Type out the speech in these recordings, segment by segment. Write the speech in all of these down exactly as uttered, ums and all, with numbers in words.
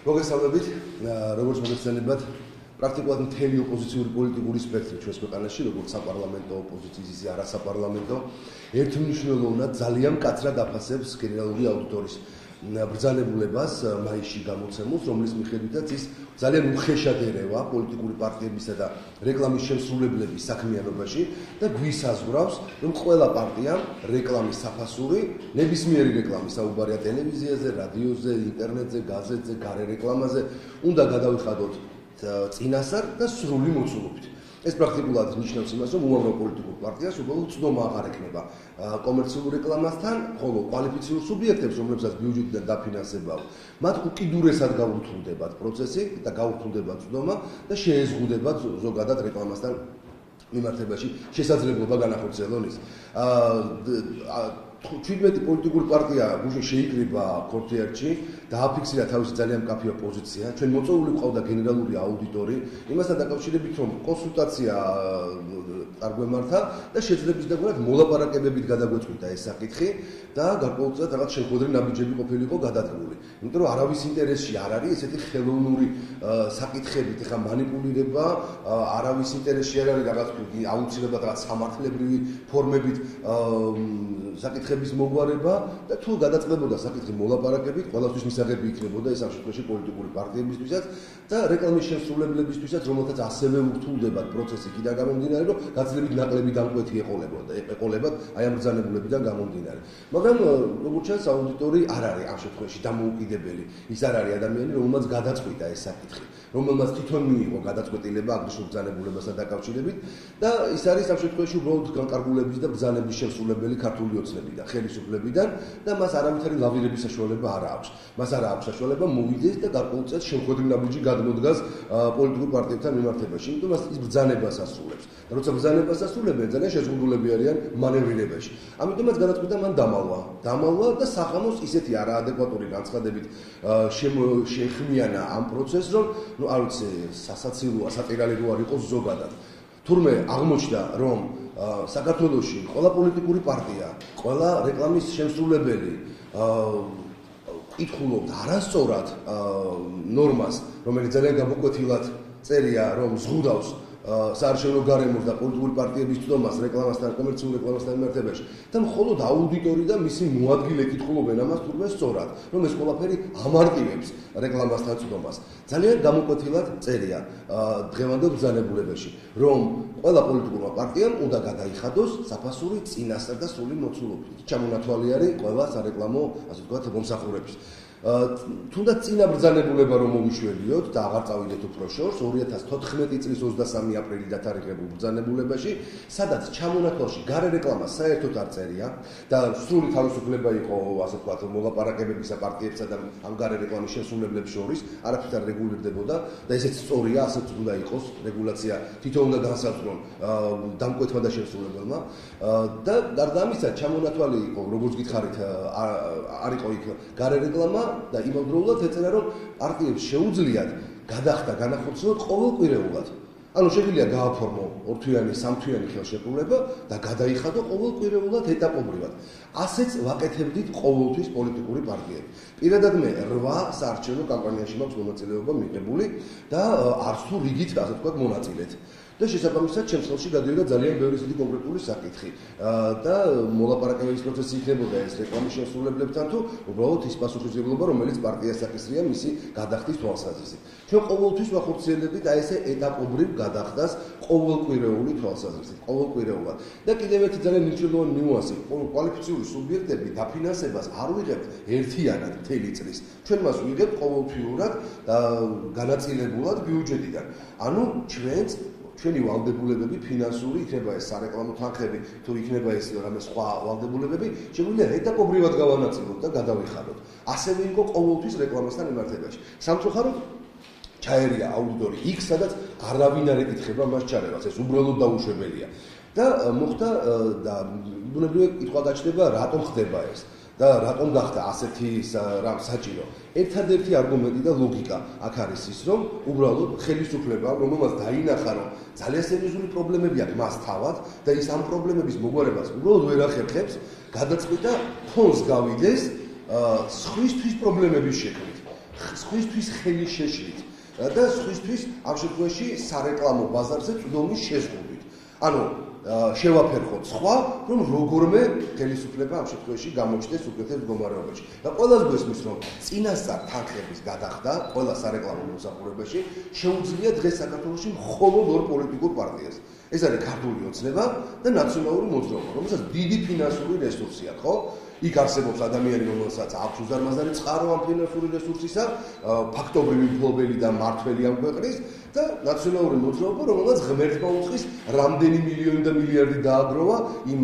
მოგესალმებით, როგორც მოგესალმებათ, პრაქტიკულად მთელი ოპოზიციური პოლიტიკური სპექტრი ჩვენს ქვეყანაში, როგორც საპარლამენტო ოპოზიციის, ისე არასაპარლამენტო, ერთმნიშვნელოვნად ძალიან მკაცრად აფასებს გენერალური აუდიტორის ბრძანებულებას მაისში გამოცემულს, რომლის მიხედვითაც ის ძალიან უხეშად ერევა პოლიტიკური პარტიებისა და რეკლამის შემსრულებლების საქმიანობაში და გვისაზღვრავს, რომ ყველა პარტიამ რეკლამის საფასური, ნებისმიერი რეკლამის საუბარია ტელევიზიაზე, რადიოზე, ინტერნეტზე, გაზეთზე, გარე რეკლამაზე, უნდა გადავიხადოთ წინასწარ და სრული მოცულობით. ეს პრაქტიკულად ნიშნავს იმას, რომ უამრავ პოლიტიკურ პარტიას უბრალოდ ცნობა აღარ ექნება კომერციულ რეკლამასთან, ხოლო კვალიფიციურ სუბიექტებს, რომლებსაც ბიუჯეტიდან დაფინანსება, მათ უკიდურესად გაურთულდებათ პროცესი და გაურთულდებათ ცნობა და შეეზღუდებათ ზოგადად რეკლამასთან მიმართებაში შესაძლებლობა განახორციელონ ის. ჩვიდმეტი პოლიტიკური პარტია გუშინ შეიკრიბა ქორთიარჩი და აფიქსირა თავისი ძალიან მკაფიო პოზიცია. ჩვენ მოწვეული ყავდა გენერალური აუდიტორი, იმასთან დაკავშირებით, რომ კონსულტაცია წარგვემართა და შეძლებს დაგვარად მოლაპარაკებებით გადაგვეწყვიტა ეს საკითხი და გარკვეულწილად რაღაც შეხვედრი ნაბიჯები ყოფილიყო გადადგმული. იმიტომ რომ არავის ინტერესში არ არის ესეთი ხელოვნური საკითხებით ეხა მანიპულირება, არავის ინტერესში არ არის რაღაც აუცილებლად რაღაც სამართლებრივი ფორმებით საკითხების მოგვარება და თუ გადაწყდებოდა საკითხი მოლაპარაკებით, ყველასთვის მისაღები იქნებოდა ეს ამ შემთხვევაში პოლიტიკური პარტიებისთვისაც და რეკლამის შემსრულებლებისთვისაც, რომელთაც ასევე ურთულდებათ პროცესი იქიდან გამომდინარე, რომ გაცილებით ნაკლები დამკვეთი ეყოლებოდა, ეყოლებათ აი ამ ბრძანებულებიდან გამომდინარე. მაგრამ როგორც ჩანს, აუდიტორი არ არის ამ შემთხვევაში დამოუკიდებელი. ის არ არის ადამიანი, რომელმაც გადაწყვიტა ეს საკითხი, რომელმაც თვითონ მიიღო გადაწყვეტილება აღნიშნულ ბრძანებულებასთან დაკავშირებით და ის არის ამ შემთხვევაში უბრალოდ განკარგულების და ბრძანების შემსრულებელი ქართული ოცნებიდან, ხელისუფლებიდან და მას არავითარი ლავირების საშუალება არ აქვს. მას არ აქვს საშუალება მოვიდეს და გარკვეულწილად შემოქმედი ნაბიჯი გადმოდგას პოლიტიკურ პარტიებთან მიმართებაში. იმიტომ რომ ის ბრძანებას ასრულებს. და როცა ბრძანებას ასრულებენ, ძალიან შეზღუდულები არიან მანევრირებაში. ამიტომაც გადაწყვიტა მან დამალვა. დამალვა და სახამოს ისეთი არაადეკვატური განცხადებით შეხმიანა ამ პროცესს, რომ ნუ არ ვიცი, სასაცილოა, სატირალი რო არ იყოს ზოგადად. თურმე აღმოჩნდა, რომ საქართველოში ყველა პოლიტიკური პარტია, ყველა რეკლამის შემსრულებელი კითხულობთ არასწორად ნორმას, რომელიც ძალიან გამოკვეთილად წერია, რომ ზღუდავს საარჩევნო გარემოს და პოლიტიკური პარტიების ცდომას რეკლამასთან, კომერციულ რეკლამასთან მიმართებაში და მხოლოდ აუდიტორი და მისი მოადგილე კითხულობენ ამას თურმე სწორად, რომ ეს ყველაფერი ამარტივებს რეკლამასთან ცდომას. ძალიან გამოკვეთილად წერია დღევანდელ ბრძანებულებაში, რომ ყველა პოლიტიკურმა პარტიამ უნდა გადაიხადოს საფასური წინასწარ და სრული მოცულობით. ჩამონათვალი არის ყველა სარეკლამო, ასე ვთქვათ, მომსახურების. თუნდაც წინა ბრძანებულება რომ მოვიშველიოთ და აღარ წავიდეთ უფრო შორს, ორი ათას თოთხმეტი წლის ოცდასამი აპრილი დათარიღებულ ბრძანებულებაში, სადაც ჩამონათვალში გარე რეკლამა საერთოდ არ წერია და სრული თავისუფლება იყო, ასე ვთქვათ, მოლაპარაკებებისა პარტიებსა და ამ გარე რეკლამის შემსრულებლებს შორის, არაფრით არ რეგულირდებოდა და ესეც სწორია, ასეც უნდა იყოს რეგულაცია, თვითონ უნდა განსაზღვრონ დამკვეთმა და შემსრულებელმა და გარდა ამისა, ჩამონათვალი იყო, როგორც გითხარით, არ იყო იქ გარე რეკლამა და იმავდროულად ეწერა, რომ პარტიებს შეუძლიათ გადახდა განახორციელონ ყოველკვირეულად. ანუ შეგვიძლია გააფორმო ორთვიანი, სამთვიანი ხელშეკრულება და გადაიხადო ყოველკვირეულად ეტაპობრივად. ასეც ვაკეთებდით ყოველთვის პოლიტიკური პარტიები. პირადად მე რვა საარჩევნო კამპანიაში მაქვს მონაწილეობა მიღებული და არც თუ რიგით, ასე ვთქვათ, მონაწილეთ. და შესაბამისად ჩემს ხელში გადავიდა ძალიან ბევრი ისეთი კონკრეტული საკითხი და მოლაპარაკებების პროცესი იქნებოდა ეს რეკლამის შემსრულებლებთან თუ უბრალოდ ის პასუხისმგებლობა, რომელიც პარტიას აკისრია მისი გადახდის თვალსაზრისით. ჩვენ ყოველთვის ვახორციელებდით აი ესე ეტაპობრივ გადახდას ყოველკვირეული თვალსაზრისით, ყოველკვირეულად. და კიდევ ერთი ძალიან მნიშვნელოვანი ნიუანსი, კვალიფიციური სუბიექტები დაფინანსებას არ ვიღებთ ერთიანად მთელი წლის. ჩვენ მას ვიღებთ ყოველთვიურად და განაწილებულად ბიუჯეტიდან. ანუ ჩვენც ჩვენი ვალდებულებები ფინანსური იქნება ეს სარეკლამო თანხები თუ იქნება ეს რამე სხვა ვალდებულებები შეგვიძლია ეტაპობრივად გავანაწილოთ და გადავიხადოთ. ასევე იყო ყოველთვის რეკლამასთან მიმართებაში. სამწუხაროდ ჩაერია აუდიტორი იქ, სადაც არავინ არ ეკითხება მას ჩარევას, ეს უბრალოდ დაუშვებელია. და მოხდა და ბუნებრივია კითხვა გაჩნდება, რატომ ხდება ეს? და რატომ გახდა ასეთი რამ საჭირო? ერთადერთი არგუმენტი და ლოგიკა აქ არის ის, რომ უბრალოდ ხელისუფლება, რომელმაც დაინახა, რომ ძალიან სერიოზული პრობლემები აქვს მას თავად და ის ამ პრობლემების მოგვარებას უბრალოდ ვერ ახერხებს, გადაწყვიტა ფონს გავიდეს სხვისთვის პრობლემების შექმნით. სხვისთვის ხელი შეშლით და სხვისთვის ამ შემთხვევაში სარეკლამო ბაზარზე წვდომის შეზღუდვით. ანუ შევაფერხოთ სხვა, რომ როგორმე ხელისუფლება ამ შემთხვევაში გამოჩნდეს უკეთეს მდგომარეობაში. და ყველას გვესმის, რომ წინასწარ თანხების გადახდა ყველა სარეკლამო მომსახურებაში შეუძლია დღეს საქართველოში მხოლოდ ორ პოლიტიკურ პარტიას. ეს არის ქართული ოცნება და ნაციონალური მოძრაობა, რომელსაც დიდი ფინანსური რესურსი აქვს, ხო? იქ არსებობს ადამიანი, რომელსაც აქვს უზარმაზარი წყარო ამ ფინანსური რესურსისა, ფაქტობრივი მფლობელი და მმართველი ამ ქვეყნის და ნაციონალური მოძრაობა, რომელსაც ღმერთმა უწყის რამდენი მილიონი და მილიარდი დააგროვა იმ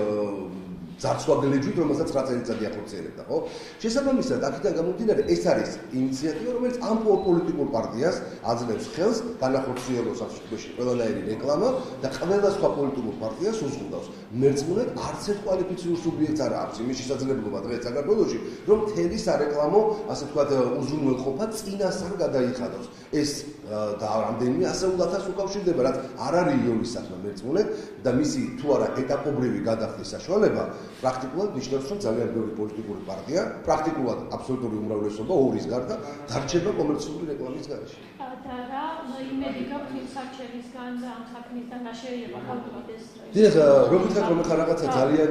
ძარცვაგლეჯვით, რომელსაც რა წელიწადი ახორციელებდა, ხო? შესაბამისად, აქედან გამომდინარე, ეს არის ინიციატივა, რომელიც ამ პოლიტიკურ პარტიას აძლევს ხელს განახორციელოს ამ შემთხვევაში ყველანაირი რეკლამა და ყველა სხვა პოლიტიკურ პარტიას უზღუდავს. მერწმუნედ არც ერთ კვალიფიციურ სუბიექტს არ აქვს იმის შესაძლებლობა დღეს საქართველოში, რომ მთელი სარეკლამო, ასე ვთქვათ, უზრუნველყოფა წინასწარ გადაიხადოს. ეს და რამდენიმე ასეულ ათასს უკავშირდება, რაც არ არის იონის საქმე მერწმუნედ და მისი თუ არა ეტაპობრივი გადახდის საშუალება პრაქტიკულად ნიშნავს, რომ ძალიან ბევრი პოლიტიკური პარტია, პრაქტიკულად აბსოლუტური უმრავლესობა ორის გარდა დარჩება კომერციული რეკლამის გარეშე. და რა იმედი გაქვთ იმ სარჩელისგან და ამ საქმისგან რა შეიძლება გავუვიდეს? დიახ, როგორც ვთქვათ, რომ ხარ რაღაცა ძალიან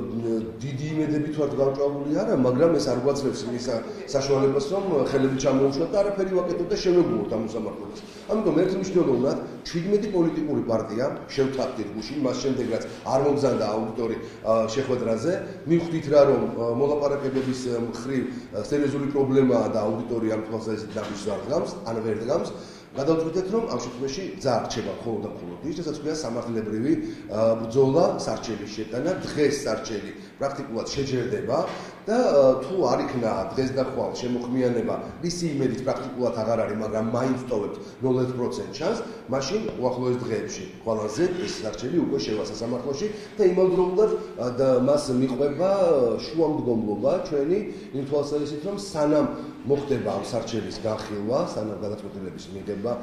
დიდი იმედებით ვართ გამჭვირვალე არა, მაგრამ ეს არ გვაძლევს იმის საშუალებას, რომ ხელები ჩამოუშვათ და არაფერი ვაკეთოთ და შევეგუოთ ამ უსამართლობას. ამიტომ ერთ მნიშვნელოვნად ჩვიდმეტი პოლიტიკური პარტია შევთანხმდით გუშინ, მას შემდეგ რაც არ მომგზავნდა აუდიტორი შეხვედრაზე, მივხვდით რა რომ მოლაპარაკებების მხრივ სერიოზული პრობლემაა და აუდიტორი ამ თვალსაზრისით დაბიშს არ დგამს, ან ვერ დგამს. გადავწყვიტეთ, რომ ამ შემთხვევაში ძა რჩება მხოლოდ და მხოლოდ ის, რასაც ქვია სამართლებრივი ბრძოლა სარჩელის შეტანა. დღეს სარჩელი პრაქტიკულად შეჯერდება და თუ არ იქნა დღეს და ხვალ შემოხმიანება, ისი იმედით პრაქტიკულად აღარ არის, მაგრამ მაინც ტოვებთ ნულ ერთ პროცენტ ჩანს, მაშინ უახლოეს დღეებში ყველაზე ეს სარჩელი უკვე შევა სასამართლოში და იმავდროულად მას მიყვება შუამდგომლობა ჩვენი იმ თვალსაზრისით, რომ სანამ მოხდება ამ სარჩელის განხილვა, სანამ გადაწყვეტილების მიღება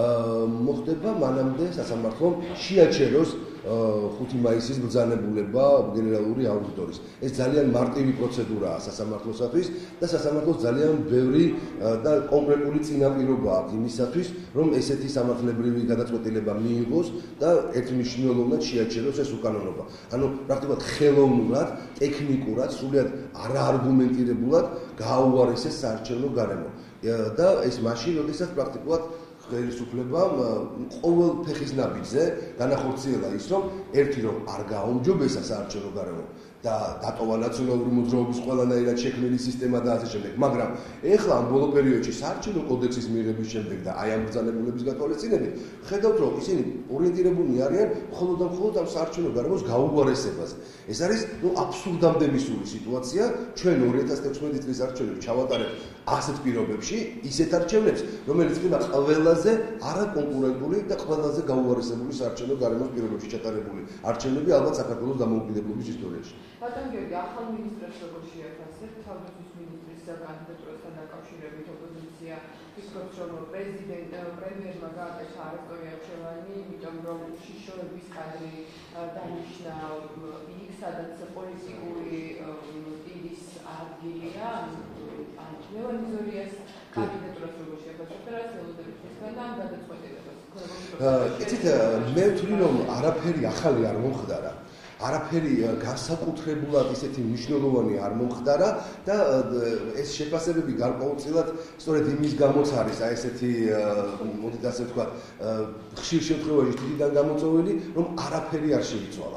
მოხდება, მანამდე სასამართლომ შეაჩეროს ხუთი მაისის ბრძანებულება გენერალური აუდიტორის. ეს ძალიან მარტივი პროცედურაა სასამართლოსათვის და სასამართლოს ძალიან ბევრი და კონკრეტული წინაპირობა აქვს იმისათვის, რომ ესეთი სამართლებრივი გადაწყვეტილება მიიღოს და ერთმნიშვნელოვნად შეაჩეროს ეს უკანონობა. ანუ პრაქტიკულად ხელოვნურად, ტექნიკურად, სრულიად არაარგუმენტირებულად გააუარესეს საარჩევნო გარემო. და ეს მაშინ, როდესაც პრაქტიკულად ხელისუფლებამ ყოველ ფეხის ნაბიჯზე განახორციელა ის, რომ ერთი რომ არ გააუმჯობესა საარჩევნო გარემო და დატოვა ნაციონალური მოძრაობის ყველანაირად შექმნილი სისტემა და ასე შემდეგ. მაგრამ ეხლა ამ ბოლო პერიოდში საარჩევნო კოდექსის მიღების შემდეგ და აი ამ ბრძანებულების გათვალისწინებით ხედავთ, რომ ისინი ორიენტირებულნი არიან მხოლოდ და მხოლოდ ამ საარჩევნო გარემოს გაუგვარესებაზე. ეს არის ნუ აბსურდამდე მისული სიტუაცია. ჩვენ ორი ათას თექვსმეტი წლის არჩევნებს ჩავატარებთ ასეთ პირობებში, ისეთ არჩევნებს, რომელიც ხდება ყველაზე არაკონკურენტული და ყველაზე გაუარესებული საარჩევნო გარემოს პირობებში ჩატარებული არჩევნები ალბათ საქართველოს დამოუკიდებლობის ისტორიაში. ბატონ გიორგი, ახალ მინისტრებს როგორ შეაფასებთ? თავდაცვის მინისტრის კანდიდატურასთან დაკავშირებით ოპოზიცია ფიქრობს, რომ პრეზიდენტ პრემიერმა გააკეთა არასტომი არჩევანი, იმიტომ რომ უშიშროების კადრი დანიშნა იქ, სადაც პოლიტიკური პირის ადგილია, ან ლევან ზორიას კანდიდატურას როგორ შეაფასებთ? რა ცდილობთ ხისგან და ამ გადაწყვეტილებას? იცით, მე ვთვლი, რომ არაფერი ახალი არ მომხდარა. არაფერი განსაკუთრებულად ისეთი მნიშვნელოვანი არ მომხდარა და ეს შეფასებები გარკვეულწილად სწორედ იმის გამოც არის, აი ესეთი მოდით ასე ვთქვათ, ხშირ შემთხვევაში თვითონ გამოწვეული, რომ არაფერი არ შეიცვალა.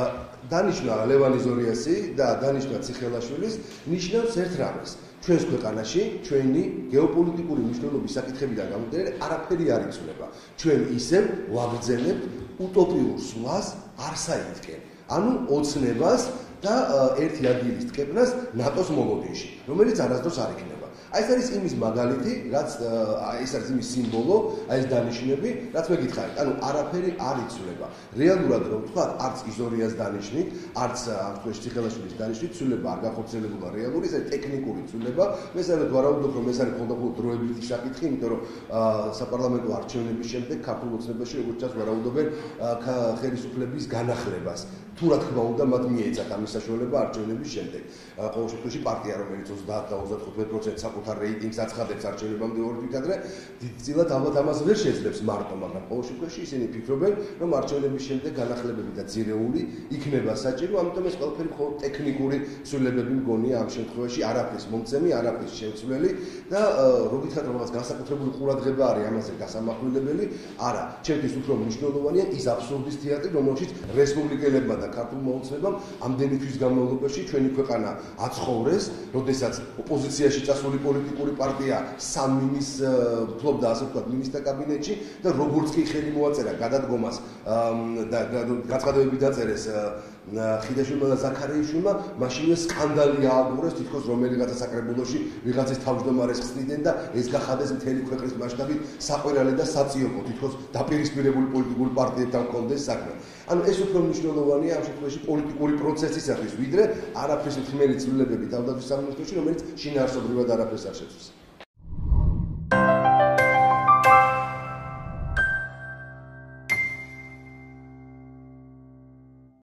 დანიშნა ლევანი ზორიასი და დანიშნა ციხელაშვილის ნიშნავს ერთ რამეს. ჩვენს ქვეყანაში ჩვენი გეოპოლიტიკური მნიშვნელობის საკითხებიდან გამომდინარე არაფერი არ იცვლება. ჩვენ ისევ ვაგრძელებთ утопიურ სვლას არსაითკენ. ანუ ოცნებას და ერთი ადგილის ტკეპნას ნატოს მოლოდინში, რომელიც არასდროს არ იქნება. აი ეს არის იმის მაგალითი, რაც ეს არის იმის სიმბოლო, აი ეს დანიშნები, რაც მე გითხარით. ანუ არაფერი არ იცვლება. რეალურად რომ ვთქვა, არც იზორიას დანიშნით, არც ამ თვეში ციხელაშვილის დანიშნით, ცვლილება არ გახორციელებულა რეალური, ეს არის ტექნიკური ცვლილება. მე საერთოდ ვარაუდობ, რომ ეს არის მხოლოდ დროებითი საკითხი, იმიტომ რომ საპარლამენტო არჩევნების შემდეგ ქართულ ოცნებაში როგორც ჩანს ვარაუდობენ ხელისუფლების განახლებას. თუ თუ რა თქმა უნდა მათ მიეცათ ამის საშუალება არჩევნების შემდეგ. ყოველ შემთხვევაში პარტია, რომელიც ოცდაათ და ოცდათხუთმეტ პროცენტს საკუთარ რეიტინგს აცხადებს არჩევნებამდე ორ თვით ადრე, დიდწილად ალბათ ამას ვერ შეძლებს მარტო, მაგრამ ყოველ შემთხვევაში ისინი ფიქრობენ, რომ არჩევნების შემდეგ განახლებები და ძირეული იქნება საჭირო, ამიტომ ეს ყველაფერი მხოლოდ ტექნიკური ცვლილებები მგონია ამ შემთხვევაში, არაფრის მომცემი, არაფრის შემცვლელი და რო გითხრათ რომ რაღაც განსაკუთრებული ყურადღება არის ამაზე გასამახვილებელი, არა, ჩემთვის უფრო მნიშვნელოვანია ის აბსურდის თეატრი, რომელშიც რესპუბლიკელებმა და ქართულ მოუწმებამ ამდენი თვის განმავლობაში ჩვენი ქვეყანა აცხოვრეს, როდესაც ოპოზიციაში წასული პოლიტიკური პარტია სამ მინის ფლობდა, ასე ვთქვათ, მინისტრთა კაბინეტში და როგორც კი ხელი მოაწერა გადადგომას და გაცხადებები დაწერეს ხიდაშვილმა და ზაქარიაშვილმა, მაშინვე სკანდალი ააგურეს, თითქოს რომელიღაცა საკრებულოში ვიღაცის თავმჯდომარეს ხსნიდნენ და ეს გახადეს მთელი ქვეყნის მასშტაბით საყვირალი და საციოპო, თითქოს დაპირისპირებული პოლიტიკური პარტიებთან ჰქონდეს საქმე. ანუ ეს უფრო მნიშვნელოვანია ამ შემთხვევაში პოლიტიკური პროცესისათვის, ვიდრე არაფრის მთმელი ცვლილებები თავდაცვის სამინისტროში, რომელიც შინაარსობრივად არაფერს არ შეცვლის.